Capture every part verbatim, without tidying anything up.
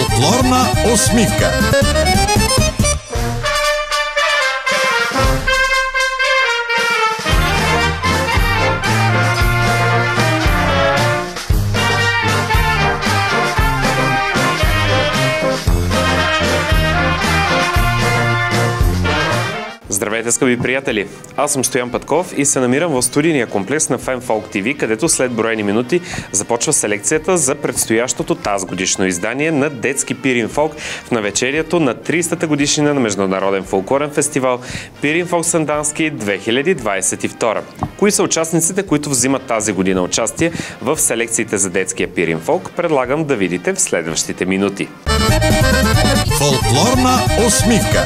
Фолклорна усмивка. Здравейте, скъпи приятели! Аз съм Стоян Петков и се намирам в студийния комплекс на FemFolk ти ви, където след броени минути започва селекцията за предстоящото тази годишно издание на детски Пирин Фолк в навечерието на тридесетата годишнина на Международен фолклорен фестивал Пирин Фолк Сандански две хиляди двадесет и втора. Кои са участниците, които взимат тази година участие в селекциите за детския Пирин Фолк, предлагам да видите в следващите минути. Фолклорна усмивка.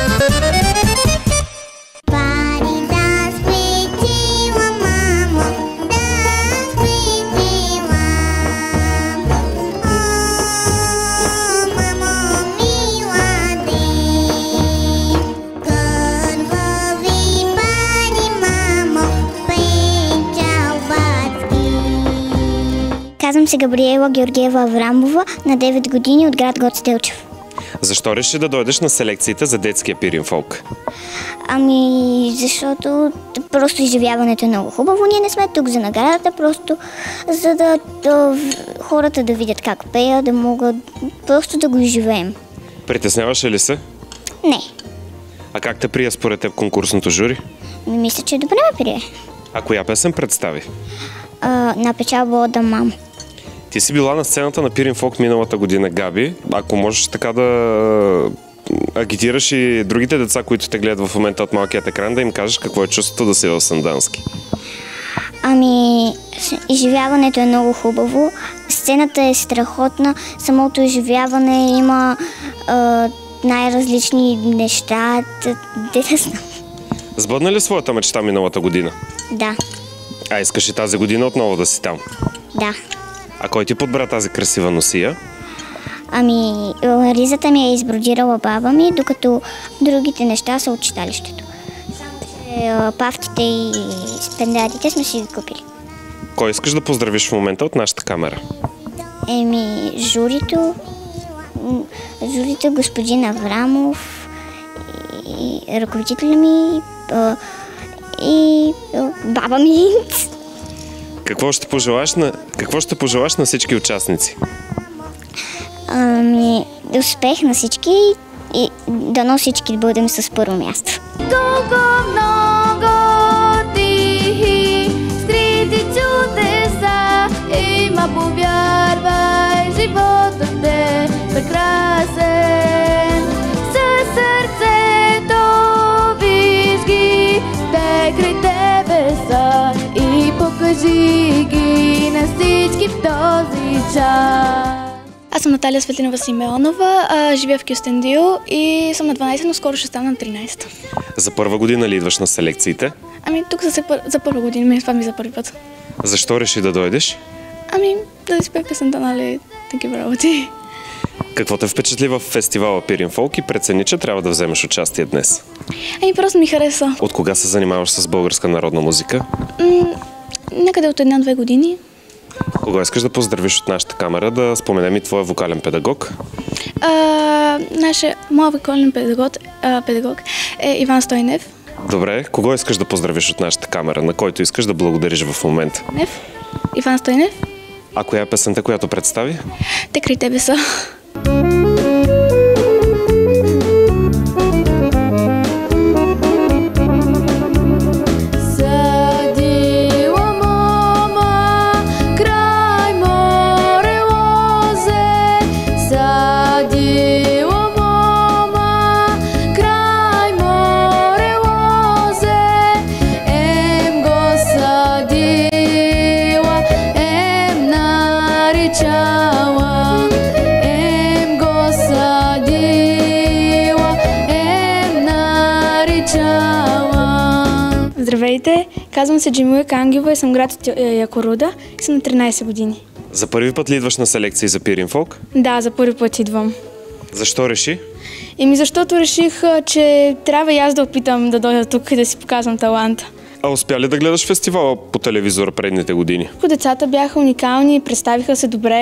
Казвам се Габриела Георгиева Аврамова, на девет години, от град Гоце Делчев. Защо реши да дойдеш на селекциите за детския Пирин Фолк? Ами, защото просто изживяването е много хубаво. Ние не сме тук за наградата, просто за да, да хората да видят как пея, да могат просто да го изживеем. Притесняваше ли се? Не. А как те прие според теб конкурсното жури? Ми мисля, че добре ме прие. А коя песен представи? А, на печалба от мам. Ти си била на сцената на Пирин Фолк миналата година, Габи. Ако можеш така да агитираш и другите деца, които те гледат в момента от малкият екран, да им кажеш какво е чувството да си в Сандански. Ами, изживяването е много хубаво. Сцената е страхотна. Самото изживяване има а, най-различни неща. Де да знам. Сбъдна ли своята мечта миналата година? Да. А искаш и тази година отново да си там? Да. А кой ти подбра тази красива носия? Ами, ризата ми е избродирала баба ми, докато другите неща са от читалището. Само че пафтите и спендадите сме си ги купили. Кой искаш да поздравиш в момента от нашата камера? Еми, журито, журито господин Аврамов и ръководителя ми и баба ми. Какво ще пожелаш на, какво ще пожелаш на всички участници? Ами, успех на всички и дано всички да бъдем с първо място. Колко много тихи, скрити чудеса има, повярвай, животът е прекрасен. Със сърцето виж ги, те край тебе са, и покажи ги на всички в този час. Аз съм Наталия Светлинова Симеонова, а, живея в Кюстендил и съм на дванадесет, но скоро ще стана на тринадесет. За първа година ли идваш на селекциите? Ами тук за, за първа година, ми това ми за първи път. Защо реши да дойдеш? Ами да изпея песента, нали, такива работи. Какво те впечатли в фестивала Пирин Фолк и прецени, че трябва да вземеш участие днес? Ами просто ми хареса. От кога се занимаваш с българска народна музика? М- някъде от една-две години. Кого искаш да поздравиш от нашата камера, да споменем и твоя вокален педагог? А, нашия, моят вокален педагог, а, педагог е Иван Стойнев. Добре, кого искаш да поздравиш от нашата камера, на който искаш да благодариш в момента? Нев? Иван Стойнев. А коя е песента, която представи? Те край тебе са. Здравейте, казвам се Джемилка Ангелова и съм град Якоруда и съм на тринадесет години. За първи път ли идваш на селекции за Пирин Фолк? Да, за първи път идвам. Защо реши? Еми защото реших, че трябва и аз да опитам да дойда тук и да си показвам таланта. А успя ли да гледаш фестивала по телевизора предните години? Децата бяха уникални, представиха се добре,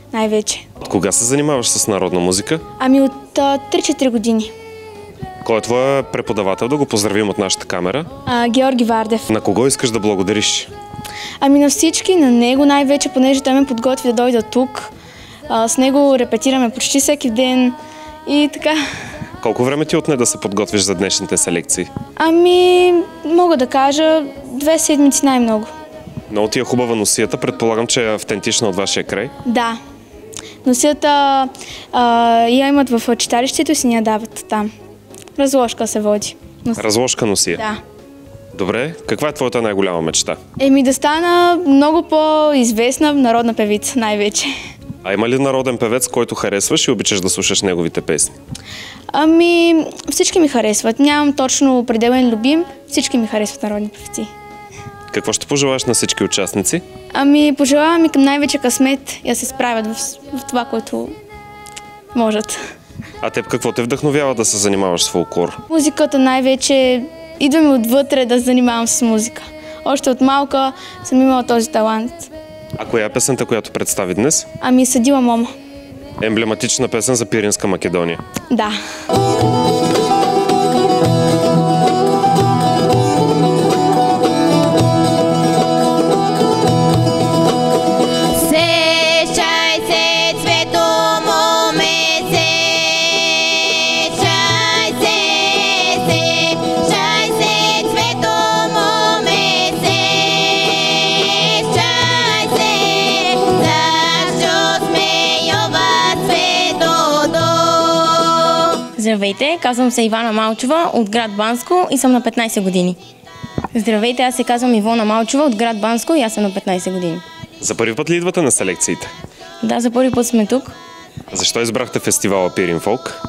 най-вече. От кога се занимаваш с народна музика? Ами от а, три-четири години. Кой е твоя преподавател? Да го поздравим от нашата камера. А, Георги Вардев. На кого искаш да благодариш? Ами на всички, на него най-вече, понеже той ме подготви да дойда тук. А, с него репетираме почти всеки ден и така. Колко време ти отне да се подготвиш за днешните селекции? Ами, мога да кажа, две седмици най-много. Много ти е хубава носията, предполагам, че е автентична от вашия край. Да. Носията а, я имат в читалището и си ни я дават там. Разложка се води. Нос... Разложка носия? Да. Добре, каква е твоята най-голяма мечта? Еми да стана много по-известна народна певица, най-вече. А има ли народен певец, който харесваш и обичаш да слушаш неговите песни? Ами, всички ми харесват. Нямам точно определен любим. Всички ми харесват народни певци. Какво ще пожелаш на всички участници? Ами, пожелавам и към най-вече късмет и да се справят в, в това, което можат. А теб какво те вдъхновява да се занимаваш с фолклор? Музиката най-вече идва ми отвътре да се занимавам с музика. Още от малка съм имала този талант. А коя е песента, която представи днес? Ами, Съдила мома. Емблематична песен за Пиринска Македония. Да. Здравейте, казвам се Ивана Малчова от град Банско и съм на петнайсет години. Здравейте, аз се казвам Ивона Малчова от град Банско и аз съм на петнайсет години. За първи път ли идвате на селекциите? Да, за първи път сме тук. Защо избрахте фестивала Пирин Фолк?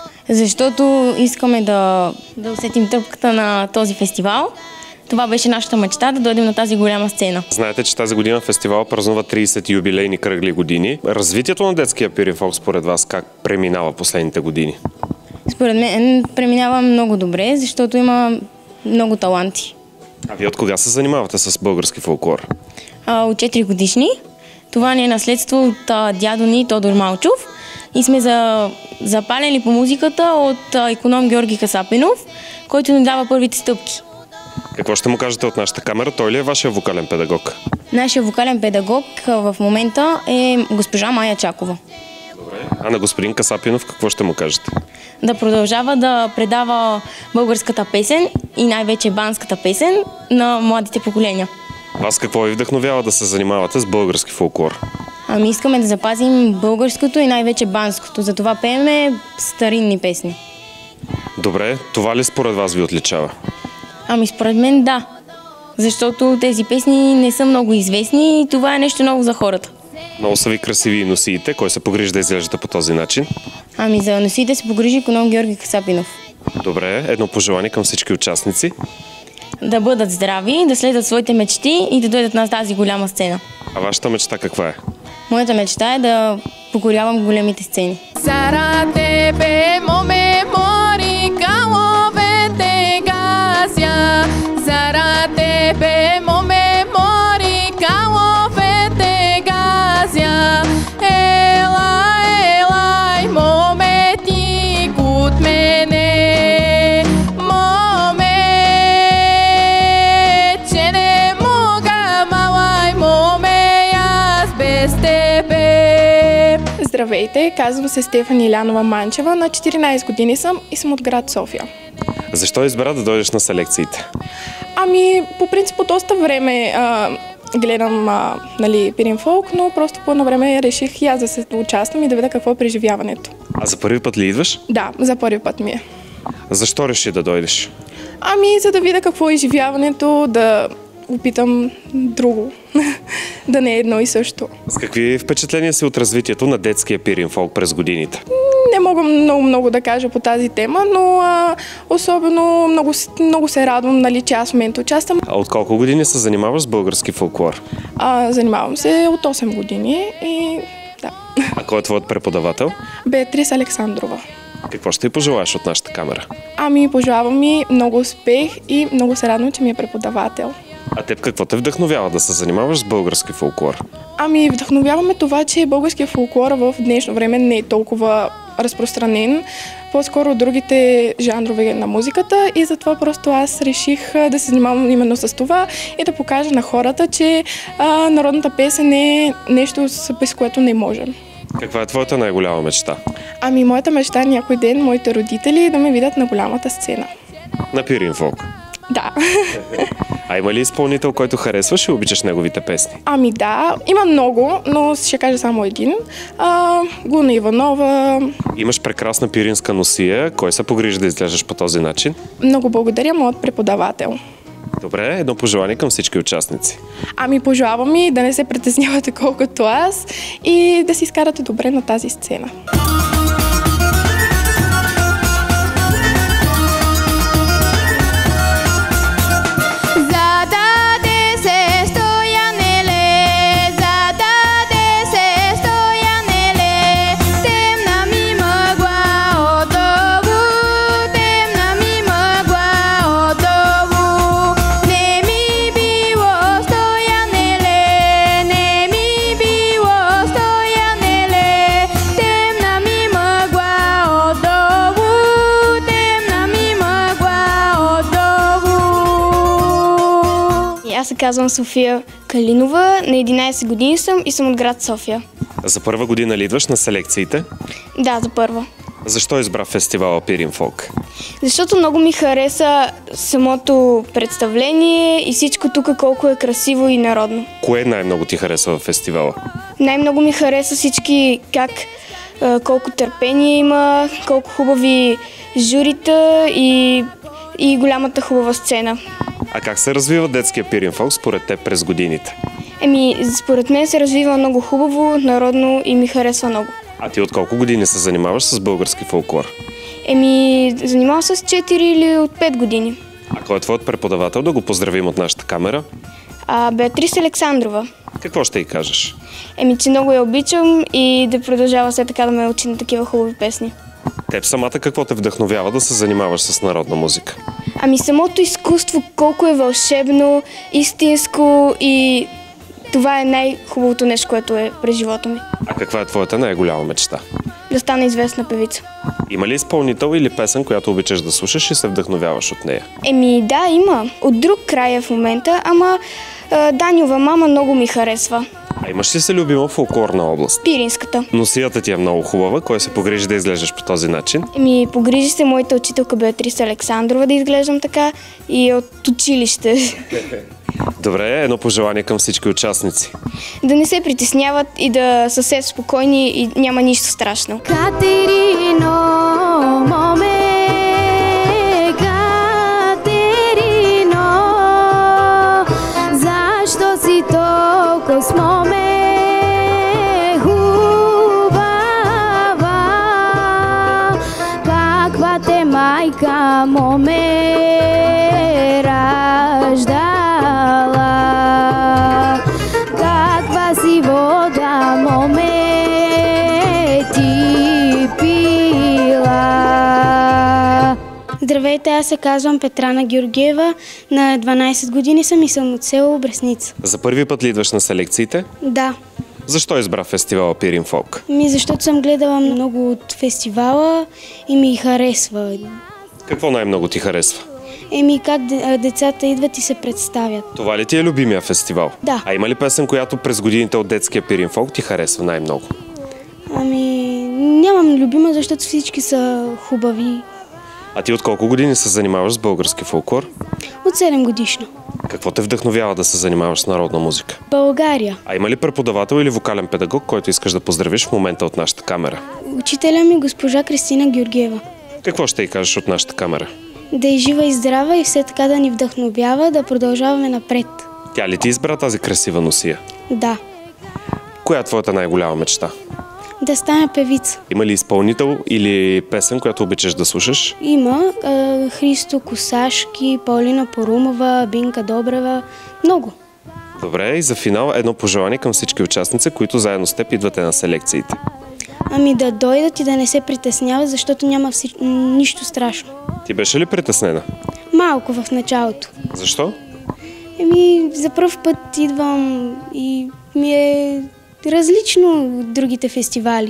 Защото искаме да, да усетим тръпката на този фестивал. Това беше нашата мечта, да дойдем на тази голяма сцена. Знаете, че тази година фестивал празнува трийсет юбилейни кръгли години. Развитието на детския Пирин Фолк според вас как преминава последните години? Според мен преминава много добре, защото има много таланти. А вие от кога се занимавате с български фолклор? А, от четири годишни. Това ни е наследство от а, дядо ни Тодор Малчов и сме за, запалени по музиката от а, иконом Георги Касапинов, който ни дава първите стъпки. Какво ще му кажете от нашата камера? Той ли е вашия вокален педагог? Нашия вокален педагог а, в момента е госпожа Майя Чакова. Добре. А на господин Касапинов какво ще му кажете? Да продължава да предава българската песен и най-вече банската песен на младите поколения. Вас какво ви вдъхновява да се занимавате с български фолклор? Ами искаме да запазим българското и най-вече банското, затова пееме старинни песни. Добре, това ли според вас ви отличава? Ами според мен да, защото тези песни не са много известни и това е нещо ново за хората. Много са ви красиви и носиите. Кой се погрижи да изглеждате по този начин? Ами за носиите се погрижи иконом Георги Касапинов. Добре, едно пожелание към всички участници. Да бъдат здрави, да следват своите мечти и да дойдат на тази голяма сцена. А вашата мечта каква е? Моята мечта е да покорявам големите сцени. Сара тебе моме мори каловете гася. Сара тебе моме мори каловете гася. Ела, елай, моме ти кут мене. Моме, че не мога, малай, моме, аз без тебе. Здравейте, казвам се Стефани Илянова Манчева, на четиринайсет години съм и съм от град София. Защо избра да дойдеш на селекциите? Ами, по принцип, от доста време а, гледам а, нали, Пирин Фолк, но просто по едно време реших и аз да се участвам и да видя какво е преживяването. А за първи път ли идваш? Да, за първи път ми е. Защо реши да дойдеш? Ами, за да видя какво е изживяването, да опитам друго, да не е едно и също. С какви впечатления си от развитието на детския Пирин Фолк през годините? Не мога много-много да кажа по тази тема, но а, особено много, много се радвам, нали, че аз в момента участвам. А от колко години се занимаваш с български фолклор? А, занимавам се от осем години и да. А кой е твоят преподавател? Беатрис Александрова. Какво ще й пожелаеш от нашата камера? Ами, пожелавам ми много успех и много се радвам, че ми е преподавател. А теб какво те вдъхновява да се занимаваш с български фолклор? Ами, вдъхновяваме това, че българския фолклор в днешно време не е толкова разпространен, по-скоро от другите жанрове на музиката и затова просто аз реших да се занимавам именно с това и да покажа на хората, че а, народната песен е нещо, без което не можем. Каква е твоята най-голяма мечта? Ами, моята мечта е някой ден моите родители да ме видят на голямата сцена. На Пирин фолк. Да. А има ли изпълнител, който харесваш и обичаш неговите песни? Ами да, има много, но ще кажа само един. А, Гуна Иванова. Имаш прекрасна пиринска носия. Кой се погрижи да изглеждаш по този начин? Много благодаря, моят преподавател. Добре, едно пожелание към всички участници. Ами пожелавам ми да не се притеснявате колкото аз и да си изкарате добре на тази сцена. Аз се казвам София Калинова, на единайсет години съм и съм от град София. За първа година ли идваш на селекциите? Да, за първа. Защо избра фестивала Пирин фолк? Защото много ми хареса самото представление и всичко тук колко е красиво и народно. Кое най-много ти харесва в фестивала? Най-много ми хареса всички как, колко търпение има, колко хубави журита и, и голямата хубава сцена. А как се развива детския Пирин фолк според теб през годините? Еми, според мен се развива много хубаво, народно и ми харесва много. А ти от колко години се занимаваш с български фолклор? Еми, занимавам се с четири или от пет години. А кой е твоят преподавател? Да го поздравим от нашата камера. А, Беатрис Александрова. Какво ще й кажеш? Еми, че много я обичам и да продължава все така да ме учи на такива хубави песни. Теб самата какво те вдъхновява да се занимаваш с народна музика? Ами самото изкуство, колко е вълшебно, истинско и това е най-хубавото нещо, което е през живота ми. А каква е твоята най-голяма мечта? Да стана известна певица. Има ли изпълнител или песен, която обичаш да слушаш и се вдъхновяваш от нея? Еми да, има. От друг край е в момента, ама а, Даниова мама много ми харесва. А имаш ли се любима фолклорна област? Пиринската. Носията ти е много хубава. Кой се погрижи да изглеждаш по този начин? Еми, погрижи се моята учителка Беатриса Александрова да изглеждам така и от училище. Добре, едно пожелание към всички участници. Да не се притесняват и да са се спокойни и няма нищо страшно. Катерино, моме, Катерино, защо си толкова с моме хубава? Каква те майка моме раждала? Каква си вода моме ти пила? Здравейте, аз се казвам Петрана Георгиева, на дванайсет години съм и съм от село Бресница. За първи път ли идваш на селекциите? Да. Защо избра фестивала Пирин фолк? Ми, защото съм гледала много от фестивала и ми харесва. Какво най-много ти харесва? Еми, как децата идват и се представят. Това ли ти е любимия фестивал? Да. А има ли песен, която през годините от детския Пирин фолк ти харесва най-много? Ами, нямам любима, защото всички са хубави. А ти от колко години се занимаваш с български фолклор? От седем годишно. Какво те вдъхновява да се занимаваш с народна музика? България. А има ли преподавател или вокален педагог, който искаш да поздравиш в момента от нашата камера? Учителя ми госпожа Кристина Георгиева. Какво ще й кажеш от нашата камера? Да е жива и здрава и все така да ни вдъхновява, да продължаваме напред. Тя ли ти избра тази красива носия? Да. Коя е твоята най-голяма мечта? Да стана певица. Има ли изпълнител или песен, която обичаш да слушаш? Има е, Христо Косашки, Паулина Порумова, Бинка Добрева. Много. Добре, и за финал едно пожелание към всички участници, които заедно с теб идвате на селекциите. Ами да дойдат и да не се притесняват, защото няма всич... нищо страшно. Ти беше ли притеснена? Малко в началото. Защо? Еми, за пръв път идвам и ми е различно от другите фестивали.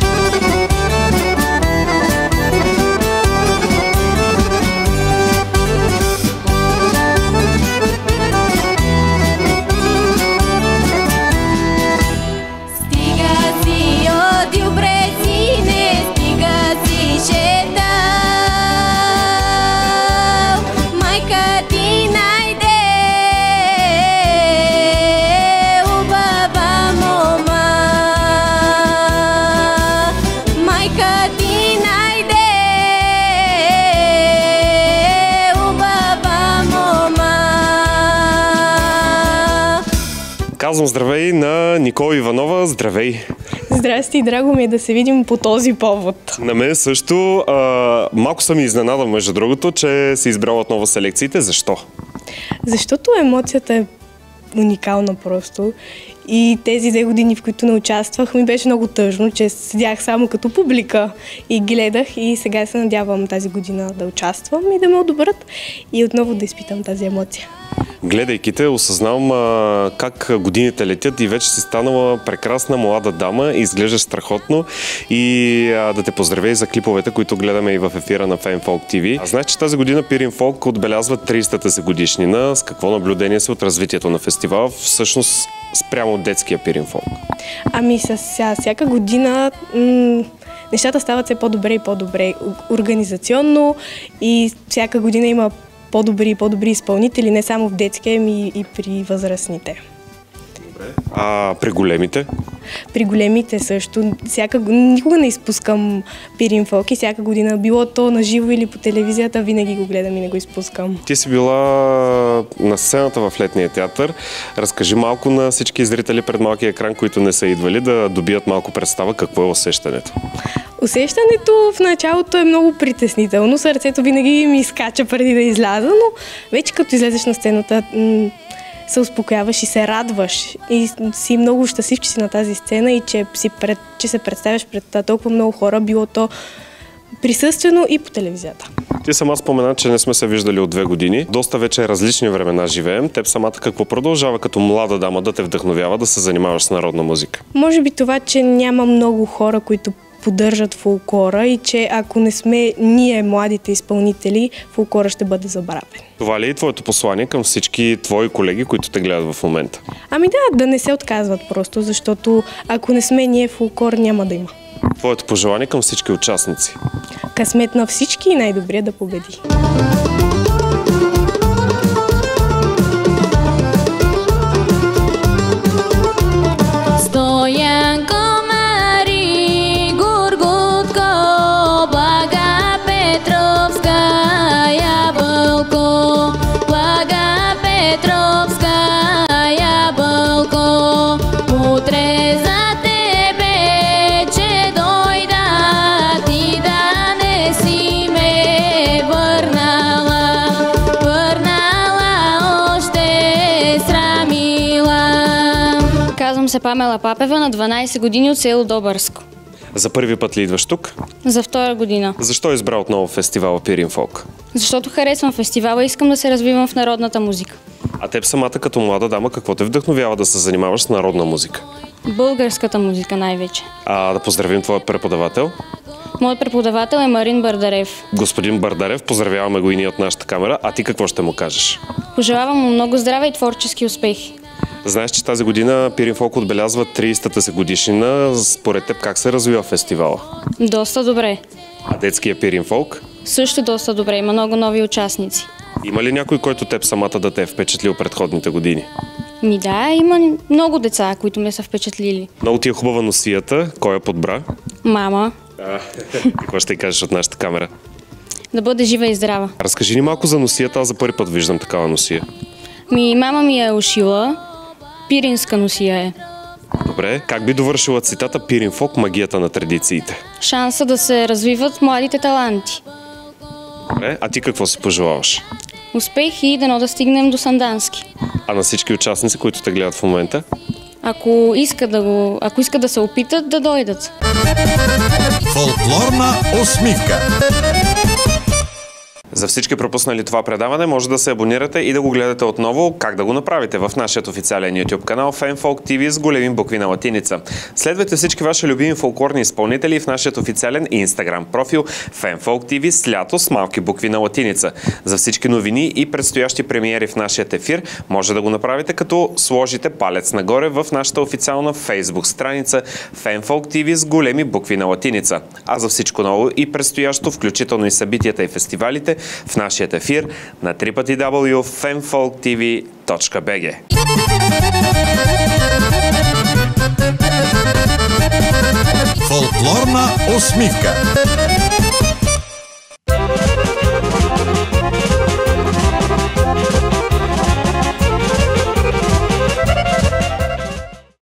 Казвам здравей на Никола Иванова. Здравей! Здрасти, драго ми е да се видим по този повод. На мен също. А, малко съм изненадан, между другото, че си избрала отново селекциите. Защо? Защото емоцията е уникална просто. И тези две години, в които не участвах, ми беше много тъжно, че седях само като публика и гледах, и сега се надявам тази година да участвам и да ме одобрят и отново да изпитам тази емоция. Гледайки те, осъзнавам а, как годините летят и вече си станала прекрасна млада дама, изглеждаш страхотно и а, да те поздравя и за клиповете, които гледаме и в ефира на Фейнфолк ти ви. А знаеш, че тази година Пирин Фолк отбелязва тридесетата си годишнина. С какво наблюдение си от развитието на фестивала, всъщност спрямо от детския Пирин Фолк? Ами с всяка година м- нещата стават все по-добре и по-добре организационно и всяка година има по-добри и по-добри изпълнители, не само в детския, ами и при възрастните. Добре. А при големите? При големите също. Всяка, никога не изпускам Пирин Фолк и всяка година, било то на живо или по телевизията, винаги го гледам и не го изпускам. Ти си била на сцената в Летния театър. Разкажи малко на всички зрители пред малкия екран, които не са идвали, да добият малко представа какво е усещането. Усещането в началото е много притеснително. Сърцето винаги ми изкача преди да изляза, но вече като излезеш на сцената, м- се успокояваш и се радваш. И си много щастлив, че си на тази сцена и че, си пред, че се представяш пред толкова много хора, било то присъствено и по телевизията. Ти сама спомена, че не сме се виждали от две години. Доста вече различни времена живеем. Теб самата какво продължава като млада дама да те вдъхновява да се занимаваш с народна музика? Може би това, че няма много хора, които поддържат фолклора и че ако не сме ние, младите изпълнители, фолклора ще бъде забравен. Това ли е твоето послание към всички твои колеги, които те гледат в момента? Ами да, да не се отказват просто, защото ако не сме ние, фолклор няма да има. Твоето пожелание към всички участници? Късмет на всички и най-добрия да победи. се Памела Папева, на дванайсет години, от село Добърско. За първи път ли идваш тук? За втора година. Защо избра отново фестивала Пирин Фолк? Защото харесвам фестивала и искам да се развивам в народната музика. А теб самата като млада дама, какво те вдъхновява да се занимаваш с народна музика? Българската музика най-вече. А да поздравим твоя преподавател? Моят преподавател е Марин Бардарев. Господин Бардарев, поздравяваме го и ние от нашата камера. А ти какво ще му кажеш? Пожелавам му много здраве и творчески успехи. Знаеш, че тази година Пирин Фолк отбелязва тридесетата си годишнина. Според теб как се развива фестивала? Доста добре. А детския Пирин Фолк? Също доста добре. Има много нови участници. Има ли някой, който теб самата да те е впечатлил предходните години? Ми да, има много деца, които ме са впечатлили. Много ти е хубава носията. Кой я подбра? Мама. А, какво ще ти кажеш от нашата камера? Да бъде жива и здрава. Разкажи ни малко за носията. Аз за първи път виждам такава носия. Ми, мама ми е ушила. Пиринска носия е. Добре. Как би довършила цитата Пирин Фолк, магията на традициите? Шанса да се развиват младите таланти. Добре. А ти какво си пожелаваш? Успех и дано да стигнем до Сандански. А на всички участници, които те гледат в момента? Ако искат да, го, ако искат да се опитат, да дойдат. Фолклорна усмивка. За всички пропуснали това предаване, може да се абонирате и да го гледате отново. Как да го направите? В нашия официален YouTube канал FanFolk ти ви с големи букви на латиница. Следвайте всички ваши любими фолклорни изпълнители в нашия официален Instagram профил FanFolk ти ви с лято с малки букви на латиница. За всички новини и предстоящи премиери в нашия ефир може да го направите като сложите палец нагоре в нашата официална Facebook страница FanFolk ти ви с големи букви на латиница. А за всичко ново и предстоящо, включително и събитията и фестивалите, в нашия ефир на дабъл ю дабъл ю дабъл ю точка фан фолк ти ви точка би джи. Фолклорна усмивка.